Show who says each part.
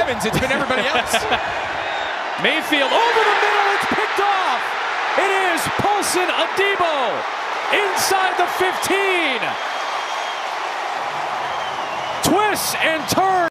Speaker 1: Evans, it's been everybody else.
Speaker 2: Mayfield over the middle, it's picked off. It is Paulson Adebo inside the 15. Twists and turns.